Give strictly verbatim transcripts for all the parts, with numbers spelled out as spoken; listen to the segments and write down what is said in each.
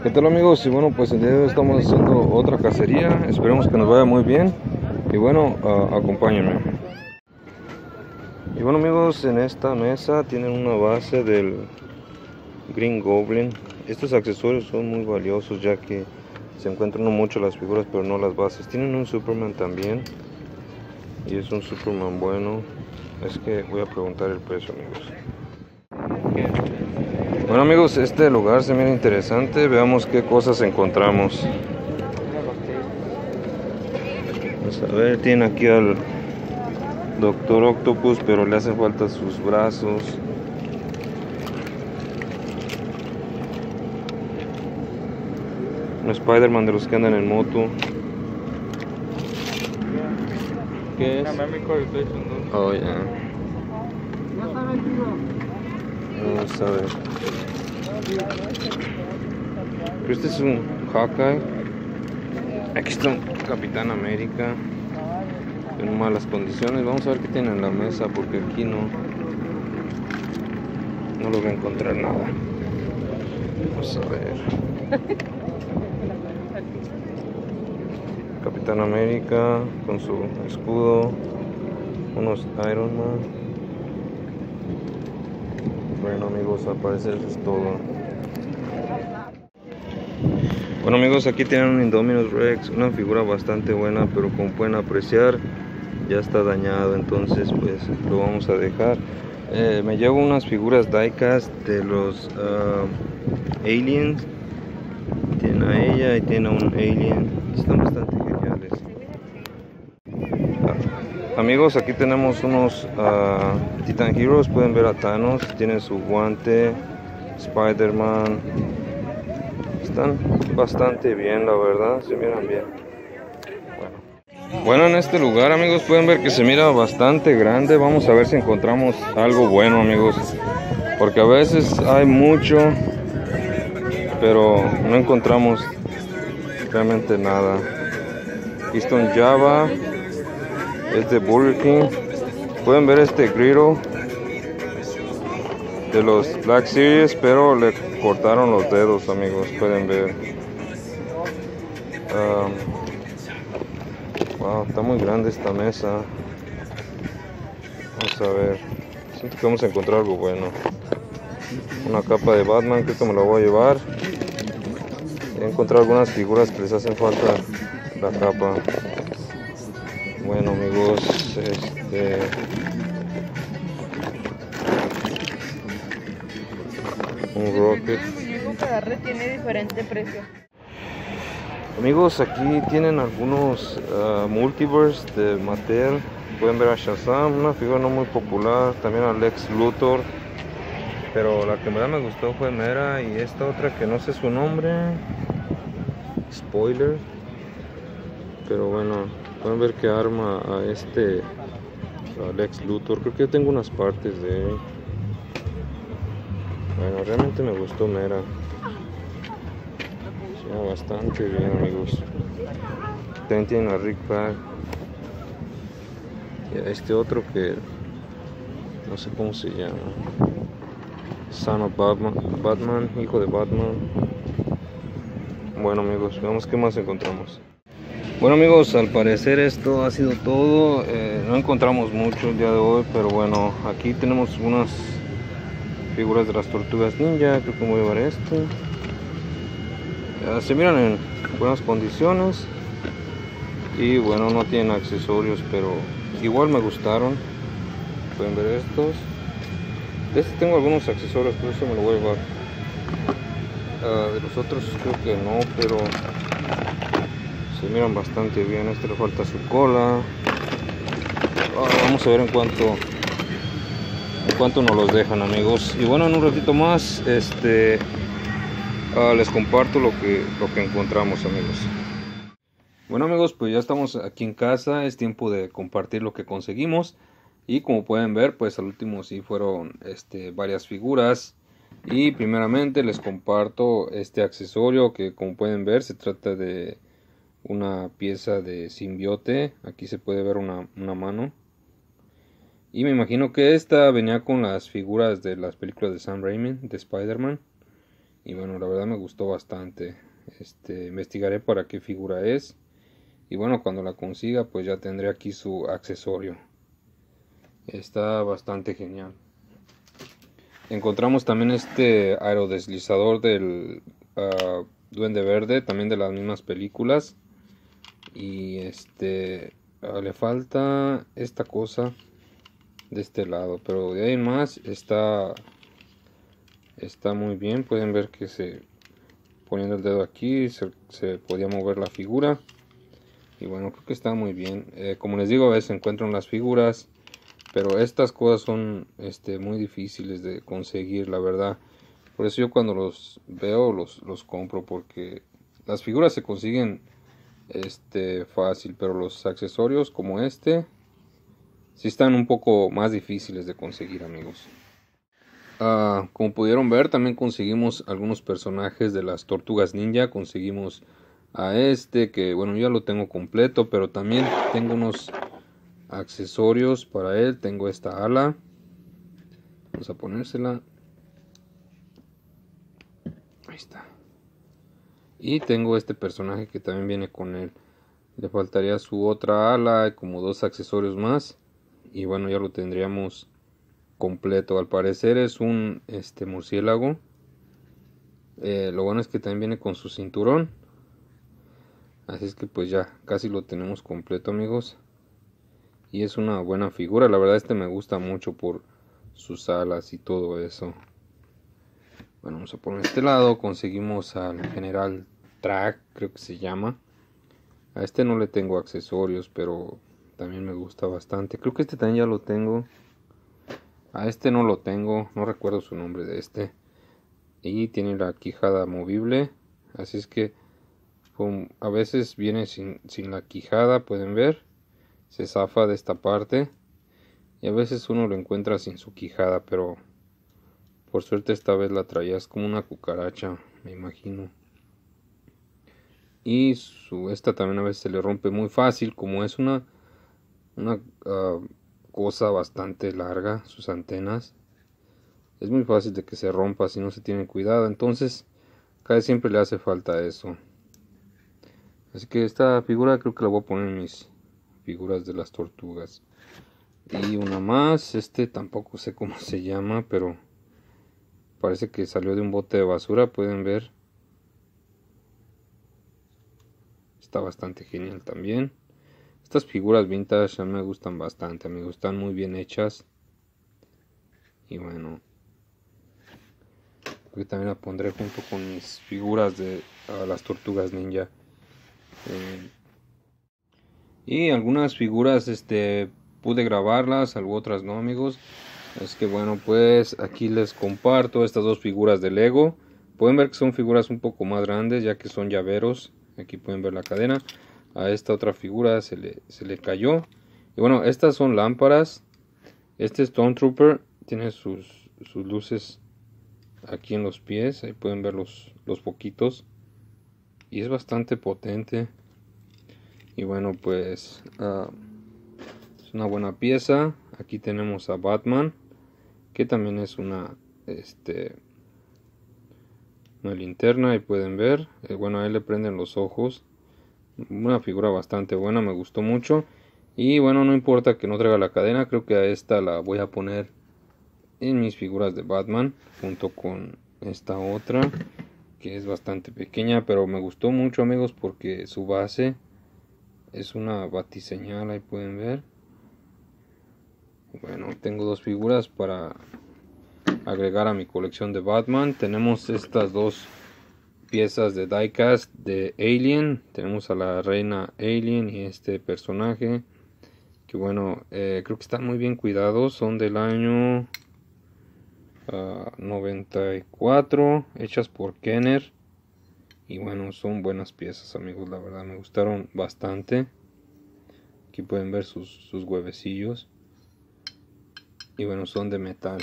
¿Qué tal, amigos? Y bueno, pues el día de hoy estamos haciendo otra cacería. Esperemos que nos vaya muy bien. Y bueno, uh, acompáñenme. Y bueno, amigos, en esta mesa tienen una base del Green Goblin. Estos accesorios son muy valiosos, ya que se encuentran no mucho las figuras, pero no las bases. Tienen un Superman también, y es un Superman bueno. Es que voy a preguntar el precio, amigos. Bueno, amigos, este lugar se mira interesante. Veamos qué cosas encontramos. Vamos a ver, tiene aquí al Doctor Octopus, pero le hacen falta sus brazos. Un Spider-Man de los que andan en moto. ¿Qué es? Oh, ya. Yeah. Vamos a ver. Este es un Hawkeye. Aquí está un Capitán América en malas condiciones. Vamos a ver qué tiene en la mesa, porque aquí no no lo voy a encontrar nada. Vamos a ver. Capitán América con su escudo. Unos Iron Man. Bueno, amigos, al parecer eso es todo. Bueno, amigos, aquí tienen un Indominus Rex, una figura bastante buena, pero como pueden apreciar ya está dañado, entonces pues lo vamos a dejar. Eh, me llevo unas figuras diecast de los uh, aliens. Tiene a ella y tiene a un alien, están bastante geniales. Ah, amigos, aquí tenemos unos uh, Titan Heroes. Pueden ver a Thanos, tiene su guante, Spider-Man. Están bastante bien, la verdad, se miran bien. Bueno. bueno, en este lugar, amigos, pueden ver que se mira bastante grande. Vamos a ver si encontramos algo bueno, amigos, porque a veces hay mucho, pero no encontramos realmente nada. Aquí está un Java, es de Burger King. Pueden ver este Griddle de los Black Series, pero le cortaron los dedos, amigos, pueden ver. Um, wow, está muy grande esta mesa. Vamos a ver, siento que vamos a encontrar algo bueno. Una capa de Batman, creo que me la voy a llevar. He encontrado algunas figuras que les hacen falta la capa. Bueno, amigos, este un Rocket. Tiene diferente precio. Amigos, aquí tienen algunos uh, Multiverse de Mattel. Pueden ver a Shazam, una figura no muy popular. También a Lex Luthor, pero la que más me gustó fue Mera. Y esta otra que no sé su nombre, spoiler, pero bueno, pueden ver que arma a este a Lex Luthor. Creo que yo tengo unas partes de él. Bueno, realmente me gustó Mera. Ya, bastante bien, amigos. También tienen a Rick Flag. Y a este otro que no sé cómo se llama. Son of Batman, Batman, hijo de Batman. Bueno, amigos, veamos qué más encontramos. Bueno, amigos, al parecer esto ha sido todo. Eh, no encontramos mucho el día de hoy, pero bueno, aquí tenemos unas figuras de las Tortugas Ninja. Creo que voy a llevar esto. Uh, se miran en buenas condiciones y bueno, no tienen accesorios, pero igual me gustaron. Pueden ver estos. De este tengo algunos accesorios, pero eso me lo voy a llevar. Uh, de los otros creo que no, pero se miran bastante bien. Este le falta su cola. Uh, vamos a ver en cuánto en cuánto nos los dejan, amigos. Y bueno, en un ratito más este Uh, les comparto lo que, lo que encontramos, amigos. Bueno, amigos, pues ya estamos aquí en casa. Es tiempo de compartir lo que conseguimos. Y como pueden ver, pues al último sí fueron este, varias figuras. Y primeramente les comparto este accesorio que, como pueden ver, se trata de una pieza de simbiote. Aquí se puede ver una, una mano. Y me imagino que esta venía con las figuras de las películas de Sam Raimi, de Spider-Man. Y bueno, la verdad me gustó bastante. Este, investigaré para qué figura es. Y bueno, cuando la consiga, pues ya tendré aquí su accesorio. Está bastante genial. Encontramos también este aerodeslizador del uh, Duende Verde, también de las mismas películas. Y este uh, le falta esta cosa de este lado, pero de ahí en más está está muy bien. Pueden ver que se poniendo el dedo aquí se, se podía mover la figura. Y bueno, creo que está muy bien. Eh, como les digo, a veces encuentran las figuras, pero estas cosas son este, muy difíciles de conseguir, la verdad. Por eso yo cuando los veo los, los compro, porque las figuras se consiguen este, fácil, pero los accesorios como este sí están un poco más difíciles de conseguir, amigos. Uh, como pudieron ver, también conseguimos algunos personajes de las Tortugas Ninja. Conseguimos a este, que bueno, ya lo tengo completo, pero también tengo unos accesorios para él. Tengo esta ala, vamos a ponérsela, ahí está. Y tengo este personaje que también viene con él. Le faltaría su otra ala y como dos accesorios más, y bueno, ya lo tendríamos completo. Al parecer es un este murciélago. Eh, lo bueno es que también viene con su cinturón. Así es que pues ya casi lo tenemos completo, amigos. Y es una buena figura. La verdad este me gusta mucho por sus alas y todo eso. Bueno, vamos a poner este lado. Conseguimos al General Track, creo que se llama. A este no le tengo accesorios, pero también me gusta bastante. Creo que este también ya lo tengo. A este no lo tengo, no recuerdo su nombre de este. Y tiene la quijada movible. Así es que um, a veces viene sin, sin la quijada, pueden ver. Se zafa de esta parte. Y a veces uno lo encuentra sin su quijada, pero por suerte esta vez la traía. Es como una cucaracha, me imagino. Y su, esta también a veces se le rompe muy fácil, como es una, una uh, cosa bastante larga, sus antenas. Es muy fácil de que se rompa si no se tiene cuidado. Entonces, casi siempre le hace falta eso. Así que esta figura creo que la voy a poner en mis figuras de las tortugas. Y una más. Este tampoco sé cómo se llama, pero parece que salió de un bote de basura. Pueden ver. Está bastante genial también. Estas figuras vintage a mí me gustan bastante, amigos. Están muy bien hechas. Y bueno, que también la pondré junto con mis figuras de uh, las tortugas ninja. Eh, y algunas figuras este pude grabarlas, algo otras no, amigos. Es que bueno, pues aquí les comparto estas dos figuras de Lego. Pueden ver que son figuras un poco más grandes, ya que son llaveros. Aquí pueden ver la cadena. A esta otra figura se le, se le cayó. Y bueno, estas son lámparas. Este Stormtrooper tiene sus, sus luces aquí en los pies. Ahí pueden ver los, los foquitos. Y es bastante potente. Y bueno, pues uh, es una buena pieza. Aquí tenemos a Batman, que también es una este una linterna. Y pueden ver, eh, bueno, a él le prenden los ojos. Una figura bastante buena, me gustó mucho. Y bueno, no importa que no traiga la cadena, creo que a esta la voy a poner en mis figuras de Batman junto con esta otra, que es bastante pequeña, pero me gustó mucho, amigos, porque su base es una batiseñal. Ahí pueden ver. Bueno, tengo dos figuras para agregar a mi colección de Batman. Tenemos estas dos piezas de diecast de Alien. Tenemos a la reina Alien y este personaje, que bueno, eh, creo que están muy bien cuidados. Son del año uh, noventa y cuatro, hechas por Kenner. Y bueno, son buenas piezas, amigos, la verdad me gustaron bastante. Aquí pueden ver sus, sus huevecillos. Y bueno, son de metal.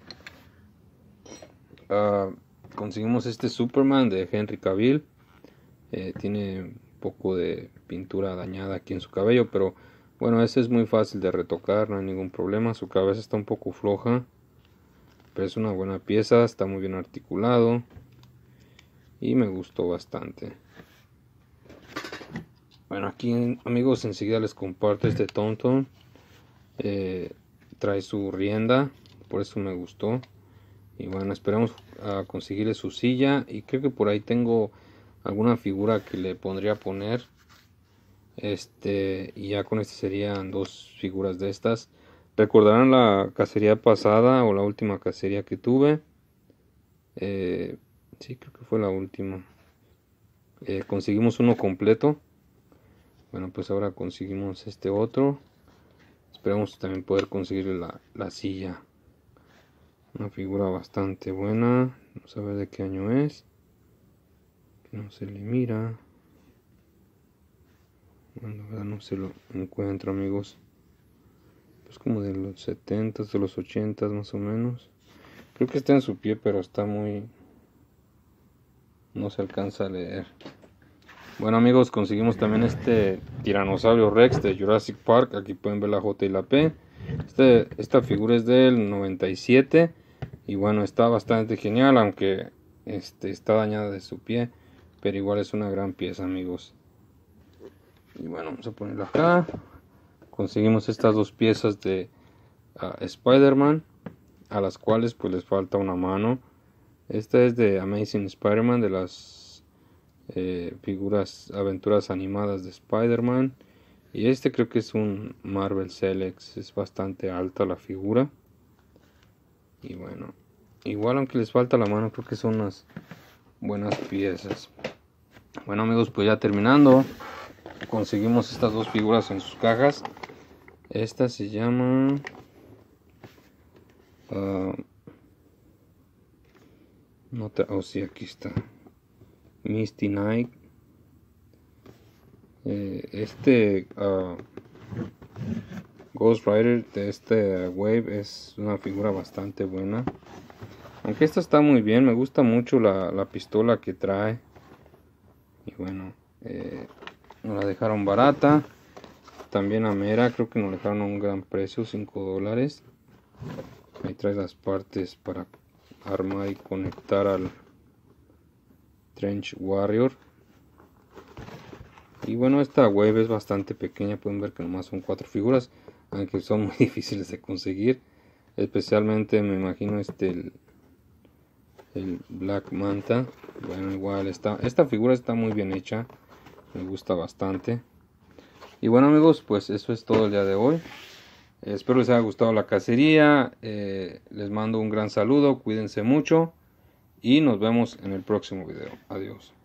Uh, conseguimos este Superman de Henry Cavill. Eh, tiene un poco de pintura dañada aquí en su cabello, pero bueno, ese es muy fácil de retocar, no hay ningún problema. Su cabeza está un poco floja, pero es una buena pieza, está muy bien articulado. y me gustó bastante. Bueno, aquí amigos, enseguida les comparto este Tauntaun. Eh, trae su rienda, por eso me gustó. Y bueno, esperamos a conseguirle su silla, y creo que por ahí tengo alguna figura que le pondría a poner. Este, y ya con este serían dos figuras de estas. Recordarán la cacería pasada o la última cacería que tuve. Eh, sí, creo que fue la última. Eh, conseguimos uno completo. Bueno, pues ahora conseguimos este otro. Esperamos también poder conseguir la, la silla. Una figura bastante buena. Vamos a ver de qué año es. No se le mira. Bueno, la verdad no se lo encuentro, amigos. Es como de los setentas, de los ochentas más o menos. Creo que está en su pie, pero está muy... no se alcanza a leer. Bueno amigos, conseguimos también este Tiranosaurio Rex de Jurassic Park. Aquí pueden ver la J y la P. Este, esta figura es del noventa y siete. Y bueno, está bastante genial, aunque este, está dañada de su pie. Pero igual es una gran pieza, amigos. Y bueno, vamos a ponerla acá. Conseguimos estas dos piezas de uh, Spider-Man, a las cuales pues les falta una mano. Esta es de Amazing Spider-Man, de las eh, figuras, aventuras animadas de Spider-Man. Y este creo que es un Marvel Select, es bastante alta la figura. Y bueno, igual aunque les falta la mano, creo que son unas buenas piezas. Bueno amigos, pues ya terminando, conseguimos estas dos figuras en sus cajas. Esta se llama uh, no te, oh sí, aquí está, Misty Knight. Eh, este uh, Ghost Rider de este Wave es una figura bastante buena, aunque esta está muy bien. Me gusta mucho la, la pistola que trae. Y bueno, eh, nos la dejaron barata. También a Mera creo que nos dejaron a un gran precio, cinco dólares. Ahí trae las partes para armar y conectar al Trench Warrior. Y bueno, esta wave es bastante pequeña, pueden ver que nomás son cuatro figuras, aunque son muy difíciles de conseguir. Especialmente me imagino este el, el Black Manta. Bueno, igual está, esta figura está muy bien hecha, me gusta bastante. Y bueno amigos, pues eso es todo el día de hoy. Eh, espero les haya gustado la cacería. Eh, les mando un gran saludo, cuídense mucho y nos vemos en el próximo video. Adiós.